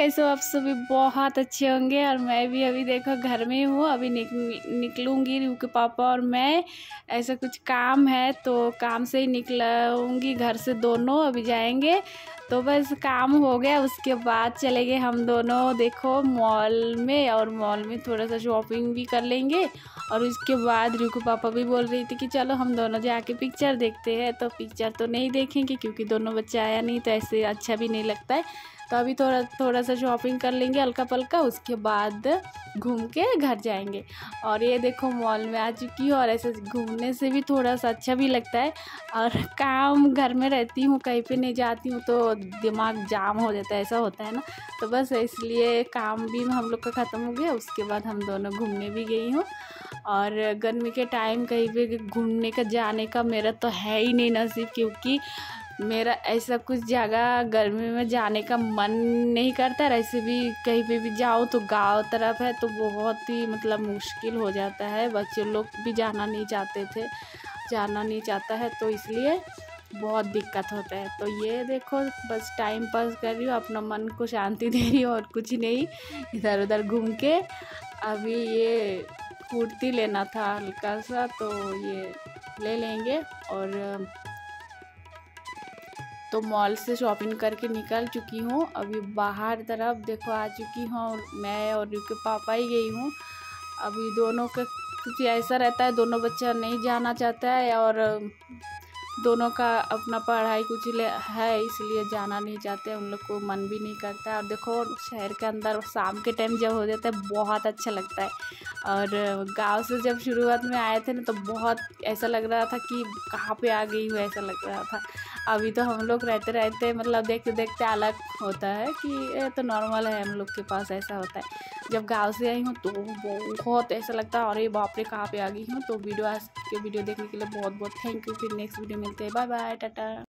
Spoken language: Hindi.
कैसे हो आप सभी? बहुत अच्छे होंगे। और मैं भी अभी देखो घर में हूँ, अभी निकलूँगी रू के पापा और मैं, ऐसा कुछ काम है तो काम से ही निकलूँगी घर से। दोनों अभी जाएंगे तो बस काम हो गया, उसके बाद चले गए हम दोनों देखो मॉल में, और मॉल में थोड़ा सा शॉपिंग भी कर लेंगे। और उसके बाद रिकू पापा भी बोल रही थी कि चलो हम दोनों जाके पिक्चर देखते हैं, तो पिक्चर तो नहीं देखेंगे क्योंकि दोनों बच्चे आया नहीं तो ऐसे अच्छा भी नहीं लगता है। तो अभी थोड़ा सा शॉपिंग कर लेंगे हल्का पल्का, उसके बाद घूम के घर जाएंगे। और ये देखो मॉल में आ चुकी हूँ, और ऐसे घूमने से भी थोड़ा सा अच्छा भी लगता है। और काम घर में रहती हूँ, कहीं पे नहीं जाती हूँ तो दिमाग जाम हो जाता है, ऐसा होता है ना। तो बस इसलिए काम भी हम लोग का ख़त्म हो गया, उसके बाद हम दोनों घूमने भी गई हूँ। और गर्मी के टाइम कहीं पे घूमने का जाने का मेरा तो है ही नहीं नसीब, क्योंकि मेरा ऐसा कुछ जगह गर्मी में जाने का मन नहीं करता। ऐसे भी कहीं पे भी जाओ तो गांव तरफ है तो बहुत ही मतलब मुश्किल हो जाता है, बच्चे लोग भी जाना नहीं चाहता है तो इसलिए बहुत दिक्कत होता है। तो ये देखो बस टाइम पास कर रही हूँ, अपना मन को शांति दे रही हूँ और कुछ नहीं, इधर उधर घूम के। अभी ये कुर्ती लेना था हल्का सा, तो ये ले लेंगे। और तो मॉल से शॉपिंग करके निकल चुकी हूँ, अभी बाहर तरफ देखो आ चुकी हूँ। और मैं और के पापा ही गई हूँ। अभी दोनों का कुछ ऐसा रहता है, दोनों बच्चा नहीं जाना चाहता है, और दोनों का अपना पढ़ाई कुछ है इसलिए जाना नहीं चाहते, उन लोग को मन भी नहीं करता है। और देखो शहर के अंदर शाम के टाइम जब हो जाता है बहुत अच्छा लगता है। और गांव से जब शुरुआत में आए थे ना तो बहुत ऐसा लग रहा था कि कहाँ पे आ गई हूँ, ऐसा लग रहा था। अभी तो हम लोग रहते रहते मतलब देखते देखते अलग होता है कि ये तो नॉर्मल है, हम लोग के पास ऐसा होता है। जब गांव से आई हूँ तो बहुत ऐसा लगता है अरे बाप रे कहाँ पे आ गई हूँ। तो वीडियो आज के वीडियो देखने के लिए बहुत बहुत थैंक यू। फिर नेक्स्ट वीडियो मिलते हैं, बाय बाय, टाटा।